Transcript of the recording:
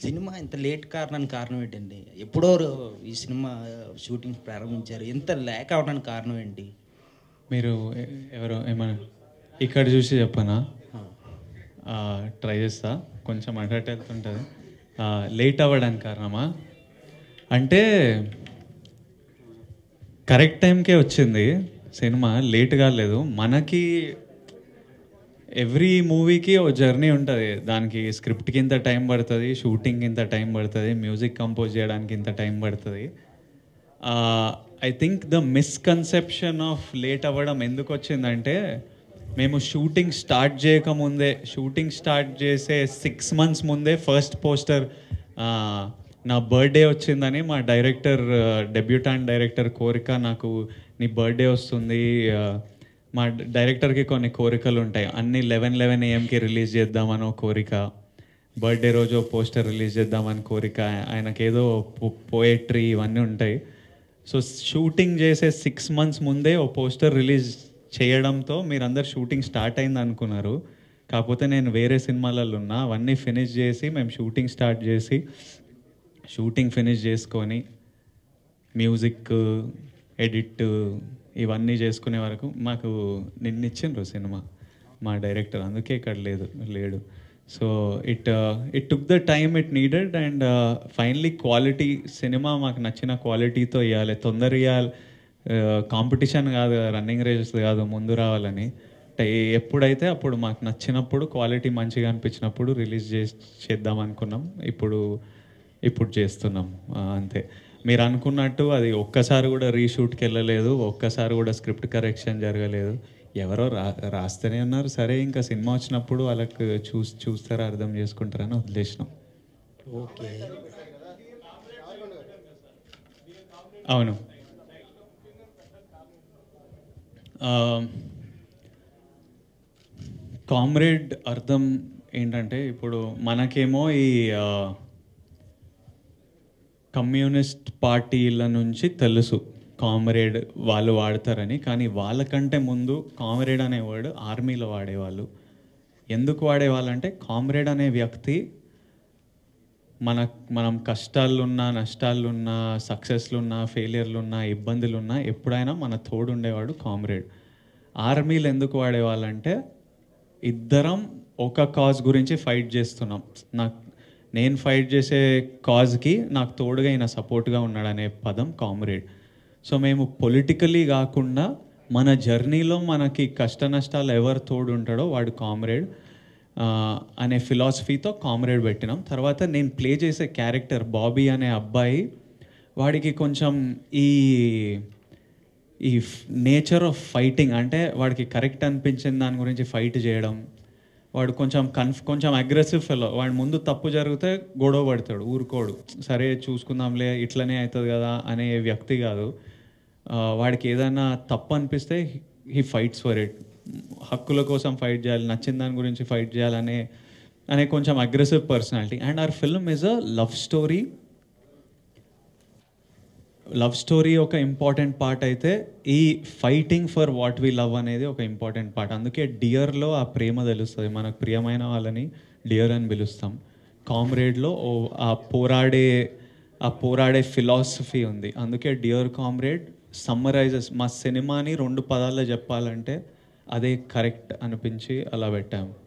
Cinema ఇంత late కారణానికి కారణం ఏంటండి? ఎప్పుడో ఈ సినిమా షూటింగ్ ప్రారంభించారు. ఇంత లేట్ అవ్వడానికి కారణం ఏంటి? మీరు ఎవరో ఏమన్నా ఇక్కడ చూసి చెప్పనా? ట్రై చేస్తా. కొంచెం అటు వెళ్తుంటుంది. లేట్ అవ్వడానికి కారణమా అంటే కరెక్ట్ టైంకే వచ్చింది సినిమా, లేట్ కాలేదు. మనకి ఎవ్రీ మూవీకి ఓ జర్నీ ఉంటుంది. దానికి స్క్రిప్ట్కి ఇంత టైం పడుతుంది, షూటింగ్కి ఇంత టైం పడుతుంది, మ్యూజిక్ కంపోజ్ చేయడానికి ఇంత టైం పడుతుంది. I think the misconception of late అవ్వడం ఎందుకు వచ్చిందంటే, మేము షూటింగ్ స్టార్ట్ చేయకముందే, షూటింగ్ స్టార్ట్ చేసే 6 months ముందే ఫస్ట్ పోస్టర్ నా బర్త్డే వచ్చిందని మా డైరెక్టర్, డెబ్యూటాంట్ డైరెక్టర్ కోరిక, నాకు నీ బర్త్డే వస్తుంది. మా డైరెక్టర్కి కొన్ని కోరికలు ఉంటాయి. అన్నీ 11 AM రిలీజ్ చేద్దామని కోరిక, బర్త్డే రోజు పోస్టర్ రిలీజ్ చేద్దామని కోరిక, ఆయనకేదో పోయట్రీ ఇవన్నీ ఉంటాయి. సో షూటింగ్ చేసే 6 months ముందే ఓ పోస్టర్ రిలీజ్ చేయడంతో మీరందరు షూటింగ్ స్టార్ట్ అయింది అనుకున్నారు. కాకపోతే నేను వేరే సినిమాలలో ఉన్నా. అవన్నీ ఫినిష్ చేసి మేము షూటింగ్ స్టార్ట్ చేసి, షూటింగ్ ఫినిష్ చేసుకొని మ్యూజిక్, ఎడిట్ ఇవన్నీ చేసుకునే వరకు మాకు నిన్నిచ్చిండ్రు సినిమా మా డైరెక్టర్. అందుకే ఇక్కడ లేడు. So it took the time it needed. And finally quality cinema మాకు నచ్చిన క్వాలిటీతో ఇవ్వాలి. తొందర ఇవ్వాలి, కాంపిటీషన్ కాదు, రన్నింగ్ రేసెస్ కాదు, ముందు రావాలని. ఎప్పుడైతే అప్పుడు మాకు నచ్చినప్పుడు, క్వాలిటీ మంచిగా అనిపించినప్పుడు రిలీజ్ చేద్దాం అనుకున్నాం. ఇప్పుడు చేస్తున్నాం అంతే. మీరు అనుకున్నట్టు అది ఒక్కసారి కూడా రీషూట్కి వెళ్ళలేదు, ఒక్కసారి కూడా స్క్రిప్ట్ కరెక్షన్ జరగలేదు. ఎవరో రాస్తూనే ఉన్నారు. సరే, ఇంకా సినిమా వచ్చినప్పుడు వాళ్ళకి చూస్తారా, అర్థం చేసుకుంటారని వదిలేసినాం. ఓకే, అవును. కామ్రేడ్ అర్థం ఏంటంటే, ఇప్పుడు మనకేమో ఈ కమ్యూనిస్ట్ పార్టీల నుంచి తెలుసు కామ్రేడ్ వాళ్ళు వాడతారని. కానీ వాళ్ళకంటే ముందు కామ్రేడ్ అనే వర్డ్ ఆర్మీలో వాడేవాళ్ళు. ఎందుకు వాడేవాళ్ళంటే, కామ్రేడ్ అనే వ్యక్తి మనం కష్టాలున్నా, నష్టాలున్నా, సక్సెస్లున్నా, ఫెయిలియర్లున్నా, ఇబ్బందులున్నా ఎప్పుడైనా మన తోడు ఉండేవాడు కామ్రేడ్. ఆర్మీలు ఎందుకు వాడేవాళ్ళంటే, ఇద్దరం ఒక కాజ్ గురించి ఫైట్ చేస్తున్నాం, నేను ఫైట్ చేసే కాజ్కి నాకు తోడుగా ఈయన సపోర్ట్గా ఉన్నాడనే పదం కామ్రేడ్. సో మేము పొలిటికలీ కాకుండా మన జర్నీలో మనకి కష్ట నష్టాలు ఎవరు తోడు ఉంటాడో వాడు కామ్రేడ్ అనే ఫిలాసఫీతో కామ్రేడ్ పెట్టినాం. తర్వాత నేను ప్లే చేసే క్యారెక్టర్ బాబీ అనే అబ్బాయి, వాడికి కొంచెం ఈ నేచర్ ఆఫ్ ఫైటింగ్ అంటే, వాడికి కరెక్ట్ అనిపించిన దాని గురించి ఫైట్ చేయడం. వాడు కొంచెం అగ్రెసివ్ ఫెలో. వాడి ముందు తప్పు జరిగితే గొడవ పడతాడు, ఊరుకోడు. సరే చూసుకుందాంలే, ఇట్లనే అవుతుంది కదా అనే వ్యక్తి కాదు. వాడికి ఏదైనా తప్పు అనిపిస్తే హీ ఫైట్స్ ఫర్ ఇట్. హక్కుల కోసం ఫైట్ చేయాలి, నచ్చిన దాని గురించి ఫైట్ చేయాలనే కొంచెం aggressive personality. And our film is a love story ఒక ఇంపార్టెంట్ పార్ట్ అయితే, ఈ fighting for what we love అనేది ఒక ఇంపార్టెంట్ పార్ట్. అందుకే డియర్లో ఆ ప్రేమ తెలుస్తుంది. మనకు ప్రియమైన వాళ్ళని డియర్ అని పిలుస్తాం. కామ్రేడ్లో ఆ పోరాడే ఫిలాసఫీ ఉంది. అందుకే డియర్ కామ్రేడ్ సమ్మరైజెస్ మా సినిమాని 2 పదాల్లో చెప్పాలంటే అదే కరెక్ట్ అనిపించి అలా పెట్టాము.